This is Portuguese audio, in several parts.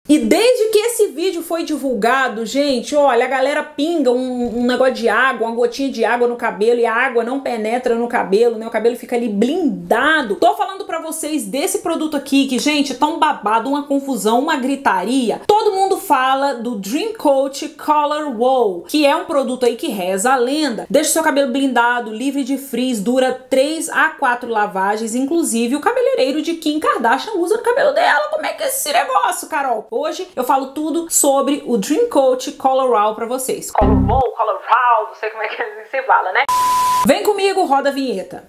E desde que esse vídeo foi divulgado, gente, olha, a galera pinga um negócio de água, uma gotinha de água no cabelo e a água não penetra no cabelo, né? O cabelo fica ali blindado. Tô falando pra vocês desse produto aqui que, gente, tá um babado, uma confusão, uma gritaria. Todo mundo fala do Dream Coat Color Wow, que é um produto aí que reza a lenda. Deixa o seu cabelo blindado, livre de frizz, dura 3 a 4 lavagens, inclusive o cabeleireiro de Kim Kardashian usa no cabelo dela. Como é que é esse negócio, Carol? Hoje eu falo tudo sobre o Dream Coat Color Wow pra vocês. Color Wow, Color Wow, não sei como é que você fala, né? Vem comigo, roda a vinheta.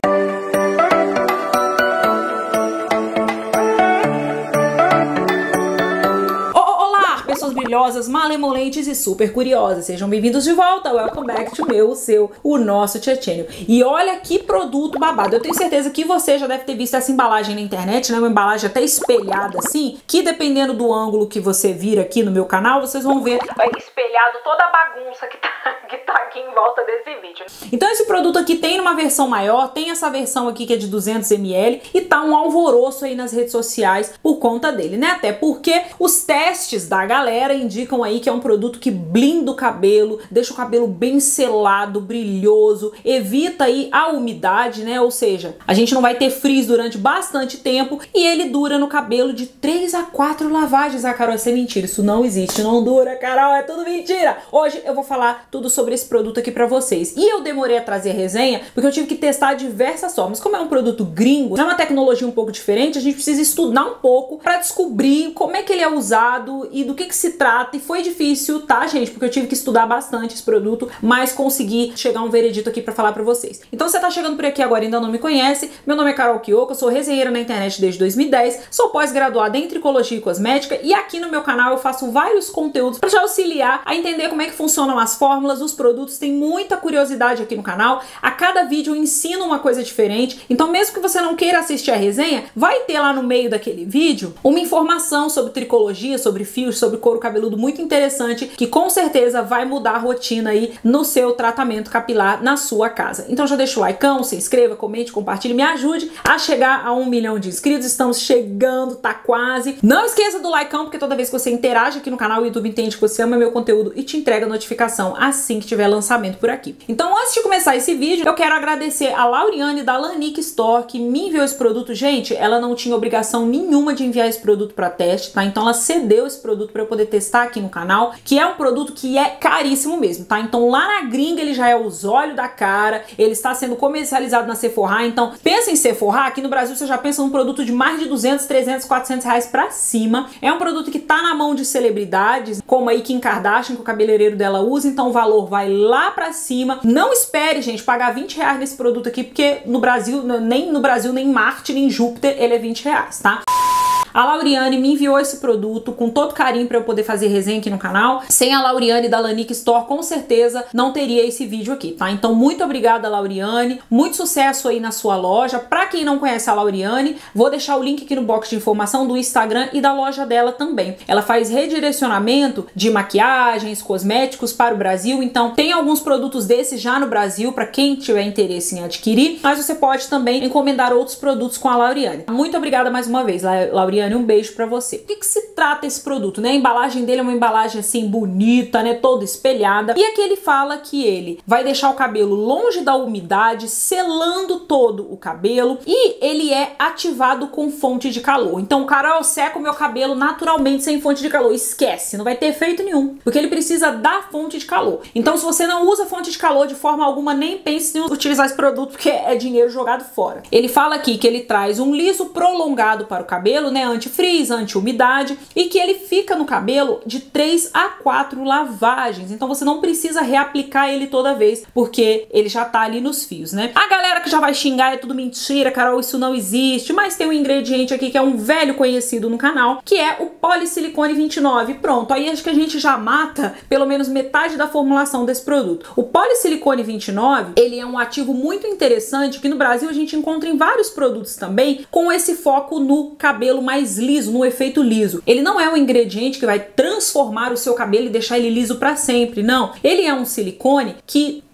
Pessoas brilhosas, malemolentes e super curiosas. Sejam bem-vindos de volta. Welcome back to o nosso Tchetchenio. E olha que produto babado. Eu tenho certeza que você já deve ter visto essa embalagem na internet, né? Uma embalagem até espelhada assim, que dependendo do ângulo que você vir aqui no meu canal, vocês vão ver espelhado toda a bagunça que tá aqui em volta desse vídeo. Então esse produto aqui tem uma versão maior, tem essa versão aqui que é de 200 ml e tá um alvoroço aí nas redes sociais por conta dele, né? Até porque os testes da galera indicam aí que é um produto que blinda o cabelo, deixa o cabelo bem selado, brilhoso, evita aí a umidade, né? Ou seja, a gente não vai ter frizz durante bastante tempo e ele dura no cabelo de 3 a 4 lavagens. Ah, Carol, isso é mentira, isso não existe, não dura, Carol, é tudo mentira. Hoje eu vou falar tudo sobre esse produto aqui pra vocês. E eu demorei a trazer a resenha porque eu tive que testar diversas formas. Como é um produto gringo, é uma tecnologia um pouco diferente, a gente precisa estudar um pouco pra descobrir como é que ele é usado e do que se trata. E foi difícil, tá, gente? Porque eu tive que estudar bastante esse produto, mas consegui chegar a um veredito aqui pra falar pra vocês. Então você tá chegando por aqui agora e ainda não me conhece, meu nome é Carol Kiyoko, eu sou resenheira na internet desde 2010, sou pós-graduada em tricologia e cosmética e aqui no meu canal eu faço vários conteúdos pra te auxiliar a entender como é que funcionam as fórmulas, os produtos. Tem muita curiosidade aqui no canal, a cada vídeo eu ensino uma coisa diferente, então mesmo que você não queira assistir a resenha, vai ter lá no meio daquele vídeo uma informação sobre tricologia, sobre fios, sobre couro cabeludo muito interessante, que com certeza vai mudar a rotina aí no seu tratamento capilar na sua casa. Então já deixa o like, se inscreva, comente, compartilhe, me ajude a chegar a 1 milhão de inscritos. Estamos chegando, tá quase. Não esqueça do like, porque toda vez que você interage aqui no canal, o YouTube entende que você ama meu conteúdo e te entrega a notificação assim que tiver lançamento por aqui. Então antes de começar esse vídeo, eu quero agradecer a Lauriane da Lanique Store, que me enviou esse produto. Gente, ela não tinha obrigação nenhuma de enviar esse produto para teste, tá? Então ela cedeu esse produto para eu poder testar aqui no canal, que é um produto que é caríssimo mesmo, tá? Então lá na gringa ele já é os olhos da cara, ele está sendo comercializado na Sephora, então pensa em Sephora, aqui no Brasil você já pensa num produto de mais de 200, 300, 400 reais pra cima. É um produto que tá na mão de celebridades, como aí Kim Kardashian, que o cabeleireiro dela usa, então o valor vai lá pra cima. Não espere, gente, pagar 20 reais nesse produto aqui, porque no Brasil, nem em Marte, nem em Júpiter, ele é 20 reais, tá? A Lauriane me enviou esse produto com todo carinho para eu poder fazer resenha aqui no canal. Sem a Lauriane da Lanique Store, com certeza não teria esse vídeo aqui, tá? Então muito obrigada, Lauriane. Muito sucesso aí na sua loja. Para quem não conhece a Lauriane, vou deixar o link aqui no box de informação do Instagram e da loja dela também. Ela faz redirecionamento de maquiagens, cosméticos para o Brasil, então tem alguns produtos desses já no Brasil para quem tiver interesse em adquirir, mas você pode também encomendar outros produtos com a Lauriane. Muito obrigada mais uma vez, Lauriane. Um beijo pra você. O que se trata esse produto, né? A embalagem dele é uma embalagem assim bonita, né? Toda espelhada. E aqui ele fala que ele vai deixar o cabelo longe da umidade, selando todo o cabelo, e ele é ativado com fonte de calor. Então, Carol, eu seco o meu cabelo naturalmente sem fonte de calor. Esquece, não vai ter efeito nenhum, porque ele precisa da fonte de calor. Então, se você não usa fonte de calor de forma alguma, nem pense em utilizar esse produto, porque é dinheiro jogado fora. Ele fala aqui que ele traz um liso prolongado para o cabelo, né? Anti-frizz, anti-umidade, e que ele fica no cabelo de 3 a 4 lavagens. Então você não precisa reaplicar ele toda vez, porque ele já tá ali nos fios, né? A galera que já vai xingar, é tudo mentira, Carol, isso não existe, mas tem um ingrediente aqui que é um velho conhecido no canal, que é o Polisilicone 29. Pronto, aí acho que a gente já mata pelo menos metade da formulação desse produto. O Polisilicone 29, ele é um ativo muito interessante que no Brasil a gente encontra em vários produtos também, com esse foco no cabelo mais liso, no efeito liso. Ele não é um ingrediente que vai transformar o seu cabelo e deixar ele liso para sempre, não. Ele é um silicone que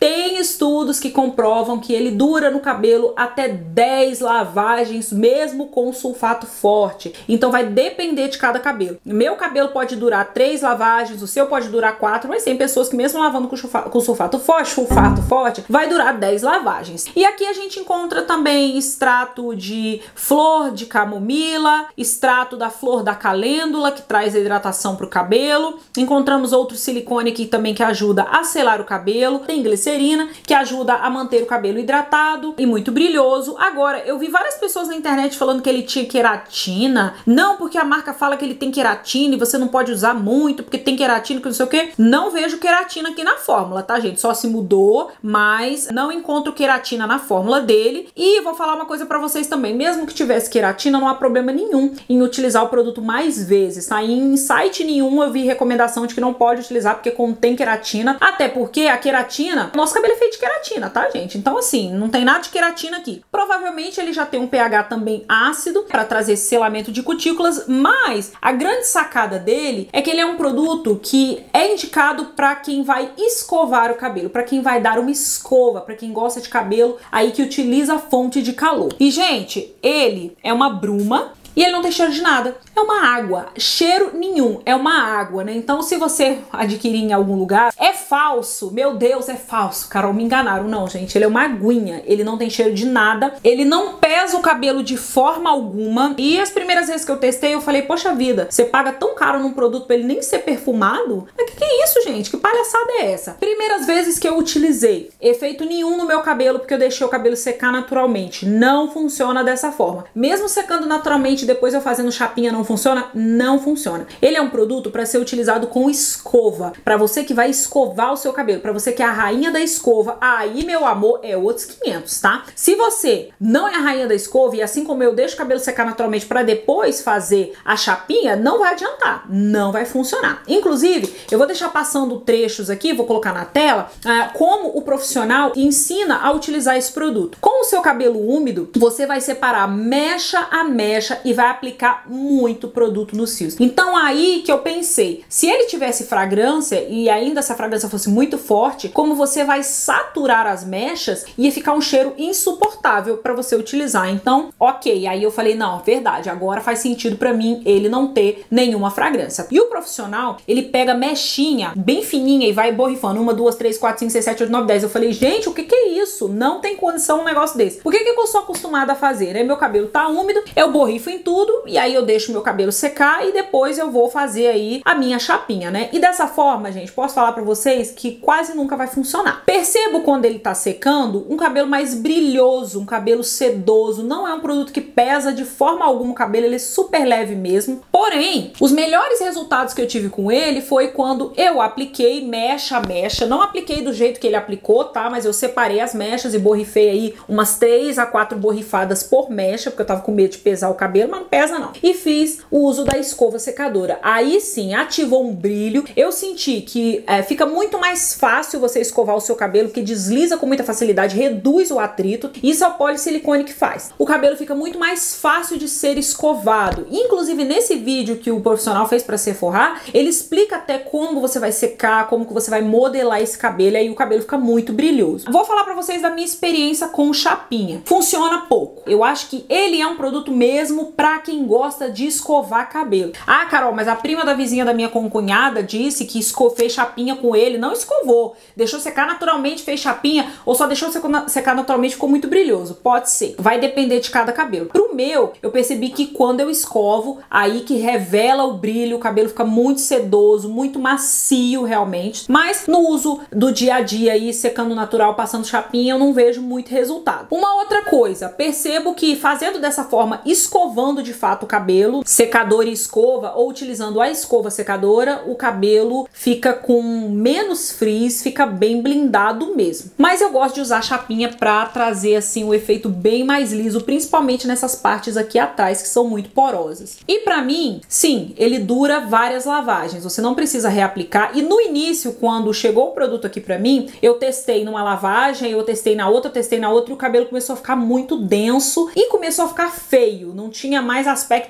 tem estudos que comprovam que ele dura no cabelo até 10 lavagens, mesmo com sulfato forte. Então vai depender de cada cabelo. Meu cabelo pode durar 3 lavagens, o seu pode durar 4, mas tem pessoas que mesmo lavando com sulfato forte, vai durar 10 lavagens. E aqui a gente encontra também extrato de flor de camomila, extrato da flor da calêndula, que traz a hidratação para o cabelo. Encontramos outro silicone aqui também que ajuda a selar o cabelo. Tem glicerina, que ajuda a manter o cabelo hidratado e muito brilhoso. Agora, eu vi várias pessoas na internet falando que ele tinha queratina. Não, porque a marca fala que ele tem queratina e você não pode usar muito, porque tem queratina, que não sei o que. Não vejo queratina aqui na fórmula, tá, gente? Só se mudou, mas não encontro queratina na fórmula dele. E vou falar uma coisa pra vocês também. Mesmo que tivesse queratina, não há problema nenhum em utilizar o produto mais vezes, tá? Em site nenhum eu vi recomendação de que não pode utilizar porque contém queratina. Até porque a queratina, nosso cabelo é feito de queratina, tá, gente? Então, assim, não tem nada de queratina aqui. Provavelmente ele já tem um pH também ácido para trazer esse selamento de cutículas, mas a grande sacada dele é que ele é um produto que é indicado para quem vai escovar o cabelo, para quem vai dar uma escova, para quem gosta de cabelo aí que utiliza fonte de calor. E, gente, ele é uma bruma e ele não tem cheiro de nada. É uma água. Cheiro nenhum. É uma água, né? Então, se você adquirir em algum lugar, é falso. Meu Deus, é falso. Carol, me enganaram. Não, gente. Ele é uma aguinha. Ele não tem cheiro de nada. Ele não pesa o cabelo de forma alguma. E as primeiras vezes que eu testei, eu falei, poxa vida, você paga tão caro num produto pra ele nem ser perfumado? Mas que é isso, gente? Que palhaçada é essa? Primeiras vezes que eu utilizei, efeito nenhum no meu cabelo, porque eu deixei o cabelo secar naturalmente. Não funciona dessa forma. Mesmo secando naturalmente, depois eu fazendo chapinha, não funciona? Não funciona. Ele é um produto para ser utilizado com escova. Para você que vai escovar o seu cabelo, para você que é a rainha da escova, aí, meu amor, é outros 500, tá? Se você não é a rainha da escova e assim como eu deixo o cabelo secar naturalmente para depois fazer a chapinha, não vai adiantar, não vai funcionar. Inclusive, eu vou deixar passando trechos aqui, vou colocar na tela, como o profissional ensina a utilizar esse produto. Com o seu cabelo úmido, você vai separar mecha a mecha e vai aplicar muito produto nos fios. Então aí que eu pensei, se ele tivesse fragrância e ainda essa fragrância fosse muito forte, como você vai saturar as mechas, ia ficar um cheiro insuportável para você utilizar. Então, ok, aí eu falei, não, verdade, agora faz sentido para mim ele não ter nenhuma fragrância. E o profissional, ele pega mechinha bem fininha e vai borrifando 1, 2, 3, 4, 5, 6, 7, 8, 9, 10. Eu falei, gente, o que é isso? Não tem condição um negócio desse. Por que eu sou acostumada a fazer? Aí meu cabelo tá úmido, eu borrifo em tudo e aí eu deixo meu cabelo secar e depois eu vou fazer aí a minha chapinha, né? E dessa forma, gente, posso falar pra vocês que quase nunca vai funcionar. Percebo quando ele tá secando um cabelo mais brilhoso, um cabelo sedoso. Não é um produto que pesa de forma alguma o cabelo, ele é super leve mesmo. Porém, os melhores resultados que eu tive com ele foi quando eu apliquei mecha a mecha. Não apliquei do jeito que ele aplicou, tá? Mas eu separei as mechas e borrifei aí umas 3 a 4 borrifadas por mecha, porque eu tava com medo de pesar o cabelo, mas não pesa não. E fiz o uso da escova secadora. Aí sim, ativou um brilho. Eu senti que fica muito mais fácil você escovar o seu cabelo, que desliza com muita facilidade, reduz o atrito. Isso é o polisilicone que faz. O cabelo fica muito mais fácil de ser escovado. Inclusive, nesse vídeo que o profissional fez para Sephora, ele explica até como você vai secar, como que você vai modelar esse cabelo, e aí o cabelo fica muito brilhoso. Vou falar para vocês da minha experiência com chapinha. Funciona pouco. Eu acho que ele é um produto mesmo para quem gosta de escovar cabelo. Ah, Carol, mas a prima da vizinha da minha concunhada disse que fez chapinha com ele, não escovou, deixou secar naturalmente, fez chapinha, ou só deixou secar naturalmente, ficou muito brilhoso. Pode ser, vai depender de cada cabelo. Pro meu, eu percebi que quando eu escovo, aí que revela o brilho, o cabelo fica muito sedoso, muito macio realmente, mas no uso do dia a dia aí, secando natural, passando chapinha, eu não vejo muito resultado. Uma outra coisa, percebo que fazendo dessa forma, escovando de fato o cabelo, secador e escova, ou utilizando a escova secadora, o cabelo fica com menos frizz, fica bem blindado mesmo. Mas eu gosto de usar chapinha pra trazer assim um efeito bem mais liso, principalmente nessas partes aqui atrás que são muito porosas. E pra mim, sim, ele dura várias lavagens, você não precisa reaplicar. E no início, quando chegou o produto aqui pra mim, eu testei numa lavagem, eu testei na outra e o cabelo começou a ficar muito denso e começou a ficar feio, não tinha mais aspecto de nada.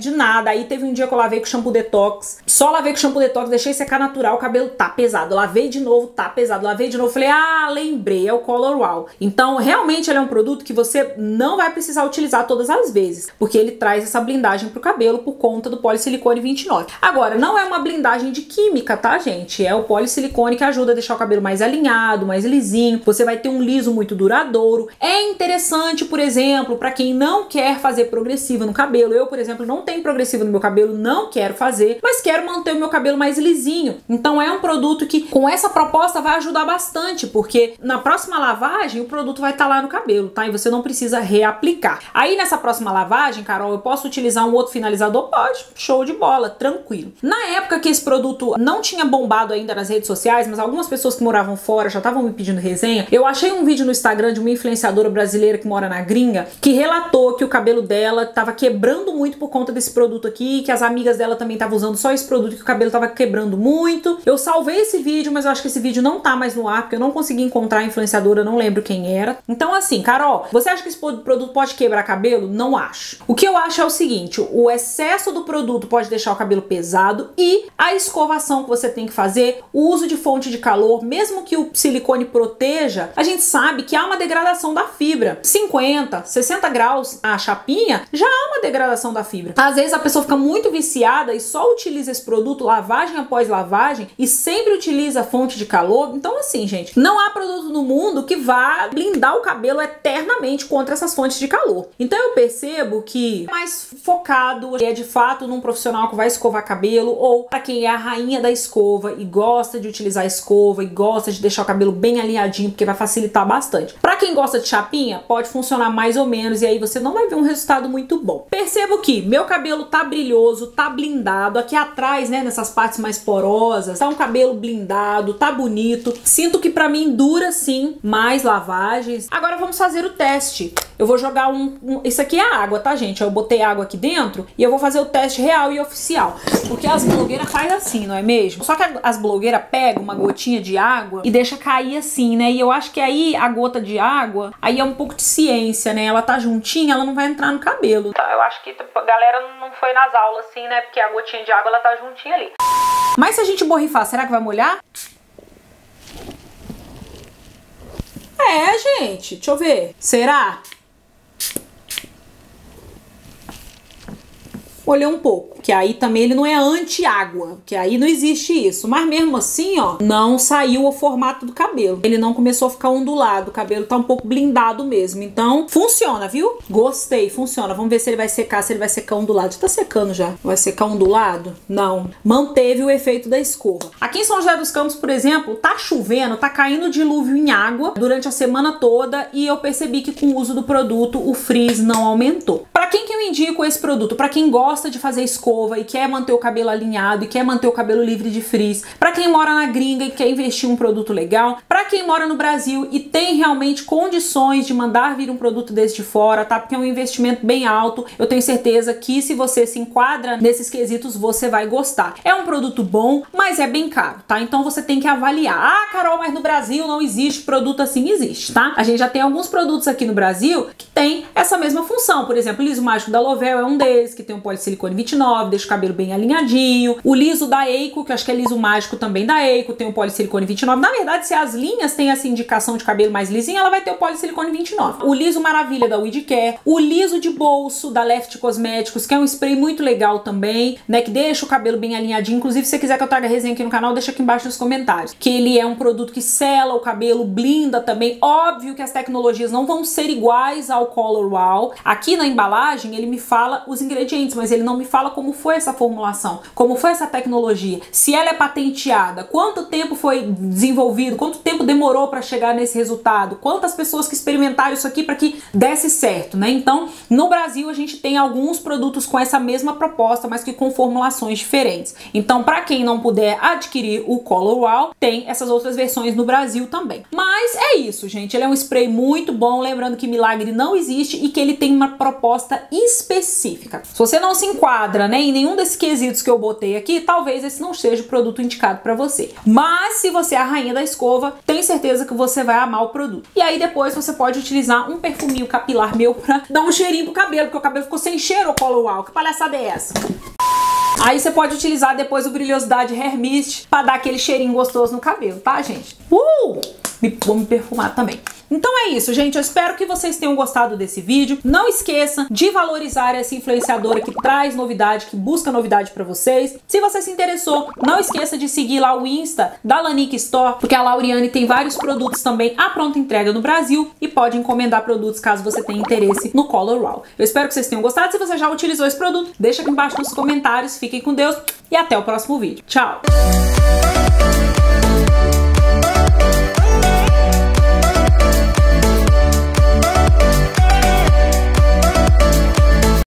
Aí teve um dia que eu lavei com shampoo detox, só lavei com shampoo detox, deixei secar natural, o cabelo tá pesado. Lavei de novo, tá pesado. Lavei de novo, falei, lembrei, é o Color Wow. Então, realmente ele é um produto que você não vai precisar utilizar todas as vezes, porque ele traz essa blindagem pro cabelo por conta do polisilicone 29. Agora, não é uma blindagem de química, tá, gente? É o polisilicone que ajuda a deixar o cabelo mais alinhado, mais lisinho. Você vai ter um liso muito duradouro. É interessante, por exemplo, para quem não quer fazer progressiva no cabelo. Eu, por exemplo, não tenho progressiva no meu cabelo, não quero fazer, mas quero manter o meu cabelo mais lisinho. Então é um produto que, com essa proposta, vai ajudar bastante, porque na próxima lavagem o produto vai estar lá no cabelo, tá? E você não precisa reaplicar. Aí nessa próxima lavagem, Carol, eu posso utilizar um outro finalizador? Pode, show de bola, tranquilo. Na época que esse produto não tinha bombado ainda nas redes sociais, mas algumas pessoas que moravam fora já estavam me pedindo resenha, eu achei um vídeo no Instagram de uma influenciadora brasileira que mora na gringa, que relatou que o cabelo dela tava quebrando muito por conta desse produto aqui, que as amigas dela também estavam usando só esse produto, que o cabelo tava quebrando muito. Eu salvei esse vídeo, mas eu acho que esse vídeo não tá mais no ar, porque eu não consegui encontrar a influenciadora, eu não lembro quem era. Então assim, Carol, você acha que esse produto pode quebrar cabelo? Não acho. O que eu acho é o seguinte, o excesso do produto pode deixar o cabelo pesado e a escovação que você tem que fazer, o uso de fonte de calor, mesmo que o silicone proteja, a gente sabe que há uma degradação da fibra. 50, 60 graus a chapinha, já há uma degradação da fibra. Às vezes a pessoa fica muito viciada e só utiliza esse produto lavagem após lavagem e sempre utiliza fonte de calor. Então assim, gente, não há produto no mundo que vá blindar o cabelo eternamente contra essas fontes de calor. Então eu percebo que mais focado é de fato num profissional que vai escovar cabelo, ou para quem é a rainha da escova e gosta de utilizar a escova e gosta de deixar o cabelo bem alinhadinho, porque vai facilitar bastante. Para quem gosta de chapinha, pode funcionar mais ou menos e aí você não vai ver um resultado muito bom. Percebo que meu cabelo tá brilhoso, tá blindado, aqui atrás, né, nessas partes mais porosas, tá um cabelo blindado, tá bonito. Sinto que para mim dura sim mais lavagens. Agora vamos fazer o teste. Eu vou jogar isso aqui é água, tá, gente? Eu botei água aqui dentro e eu vou fazer o teste real e oficial. Porque as blogueiras fazem assim, não é mesmo? Só que as blogueiras pegam uma gotinha de água e deixa cair assim, né? E eu acho que aí a gota de água, aí é um pouco de ciência, né? Ela tá juntinha, ela não vai entrar no cabelo. Então eu acho que a galera não foi nas aulas assim, né? Porque a gotinha de água, ela tá juntinha ali. Mas se a gente borrifar, será que vai molhar? É, gente. Deixa eu ver. Será? Molhou um pouco, que aí também ele não é anti-água, que aí não existe isso, mas mesmo assim, ó, não saiu o formato do cabelo, ele não começou a ficar ondulado, o cabelo tá um pouco blindado mesmo, então funciona, viu? Gostei, funciona, vamos ver se ele vai secar, se ele vai secar ondulado. Já tá secando já, vai secar ondulado? Não, manteve o efeito da escova. Aqui em São José dos Campos, por exemplo, tá chovendo, tá caindo dilúvio em água durante a semana toda e eu percebi que com o uso do produto o frizz não aumentou. Pra quem que eu indico esse produto? Pra quem gosta de fazer escova e quer manter o cabelo alinhado e quer manter o cabelo livre de frizz, para quem mora na gringa e quer investir em um produto legal, para quem mora no Brasil e tem realmente condições de mandar vir um produto desse de fora, tá? Porque é um investimento bem alto, eu tenho certeza que se você se enquadra nesses quesitos, você vai gostar. É um produto bom, mas é bem caro, tá? Então você tem que avaliar. Ah, Carol, mas no Brasil não existe produto assim. Existe, tá? A gente já tem alguns produtos aqui no Brasil que tem essa mesma função. Por exemplo, o liso mágico da Lovell é um deles, que tem um polisilicone 29, deixa o cabelo bem alinhadinho. O liso da Eiko, que eu acho que é liso mágico também da Eiko, tem um polisilicone 29. Na verdade, se as linhas têm essa indicação de cabelo mais lisinho, ela vai ter o polisilicone 29. O liso maravilha da Weedcare. O liso de bolso da Left Cosméticos, que é um spray muito legal também, né, que deixa o cabelo bem alinhadinho. Inclusive, se você quiser que eu traga resenha aqui no canal, deixa aqui embaixo nos comentários. Que ele é um produto que sela o cabelo, blinda também. Óbvio que as tecnologias não vão ser iguais ao Color Wow. Aqui na embalagem, ele me fala os ingredientes, mas ele não me fala como foi essa formulação, como foi essa tecnologia, se ela é patenteada, quanto tempo foi desenvolvido, quanto tempo demorou para chegar nesse resultado, quantas pessoas que experimentaram isso aqui para que desse certo, né? Então, no Brasil a gente tem alguns produtos com essa mesma proposta, mas que com formulações diferentes. Então, para quem não puder adquirir o Color Wow, tem essas outras versões no Brasil também. Mas é isso, gente. Ele é um spray muito bom, lembrando que milagre não existe e que ele tem uma proposta específica. Se você não se se enquadra, né, em nenhum desses quesitos que eu botei aqui, talvez esse não seja o produto indicado pra você. Mas se você é a rainha da escova, tenho certeza que você vai amar o produto. E aí depois você pode utilizar um perfuminho capilar meu pra dar um cheirinho pro cabelo, porque o cabelo ficou sem cheiro, Color Wow. Que palhaçada é essa? Aí você pode utilizar depois o Brilhosidade Hair Mist pra dar aquele cheirinho gostoso no cabelo, tá, gente? Vou me perfumar também. Então é isso, gente. Eu espero que vocês tenham gostado desse vídeo. Não esqueça de valorizar essa influenciadora que traz novidade, que busca novidade pra vocês. Se você se interessou, não esqueça de seguir lá o Insta da Lanique Store, porque a Lauriane tem vários produtos também à pronta entrega no Brasil e pode encomendar produtos caso você tenha interesse no Color Wow. Eu espero que vocês tenham gostado. Se você já utilizou esse produto, deixa aqui embaixo nos comentários. Fiquem com Deus e até o próximo vídeo. Tchau!